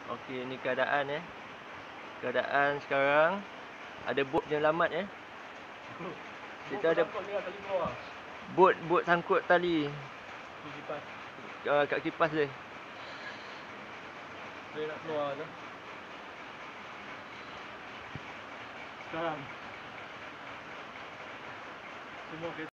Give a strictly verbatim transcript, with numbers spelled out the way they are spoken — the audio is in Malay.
Okey, ni keadaan eh. Keadaan sekarang ada bot penyelamat eh. Kita ada tali bawah. bot bot sangkut tali Kipas. uh, kat kipas dia. Dia nak keluar tu. Sekarang semua kereta